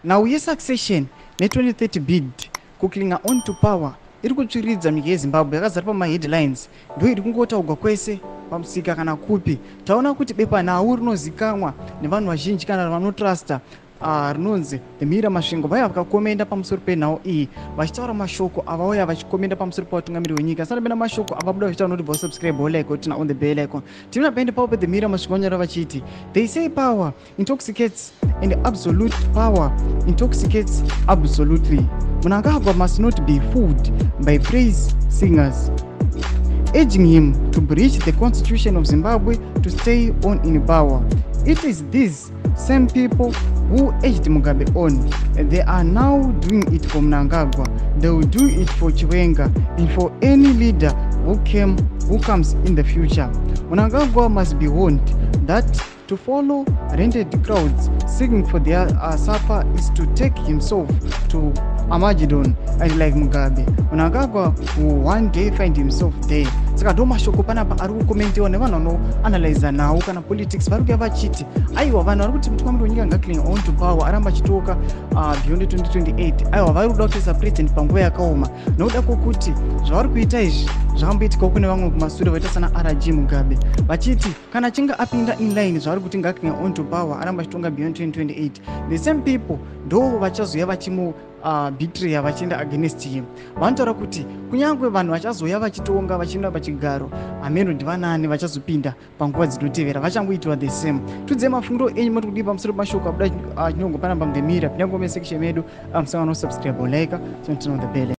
Now yesuccession ne2030 bid kuklinga on to power iri kutsviridza nyika yeZimbabwe yakazara pamaheadlines ndo iri kungotaurwa kwese pamusika kana kupi. Taona kuti bepanhau rinozikamwa nevanhu vazhinji kana vanotrasta rinonzi The Mirror masvingo vaya vakakomenda pamusoro penhau iyi vachitaura mashoko avauya vachikomenda pamusoro pevatungamiri wenyika. Sanapenda mashoko avabuda vachitaura kuti subscribe like kuti on the bell icon. Tina paende papo The Mirror masvingo vanyora vachiti they say power intoxicates and absolute power intoxicates absolutely. Mnangagwa must not be fooled by praise singers, urging him to breach the constitution of Zimbabwe to stay on in power. It is these same people who urged Mugabe on. They are now doing it for Mnangagwa. They will do it for Chiwenga and for any leader who comes in the future. Mnangagwa must be warned that to follow rented crowds seeking for their supper is to take himself to Armageddon. And like Mugabe, Mnangagwa will one day find himself there. Saka ndo mashoko panapa ari kukomentiwa nevanhu vanoanalyza nhau kana politics vari kuya vachiti aiwa vanhu vari kuti mutungamiri wenyika ngaklinga on to power aramba achitoka beyond 2028 aiwa vari kuda kutoisa president panguva yakaoma nokuda kwokuti zvavari kuita izvi zvakamboitikawo kune vamwe kumashure vaita sana RG Mugabe vachiti kana achinge apinda inline zvavari kuti ngaklinga on to power aramba achitonga beyond 2028 the same people ndo vachazoya vachimu betraya vachienda against him. Vanotaura kuti kunyange vanhu vachazoya vachitonga vachienda pachigaro hameno ndivanani vachazopinda panguva dzinotevera vachangoitwa the same. Tudze mafungiro enyu muri kudii pamusoro pemashoko abuda chinongo panapa The Mirror. Pinda comment section medu musangano subscribe like on the bell.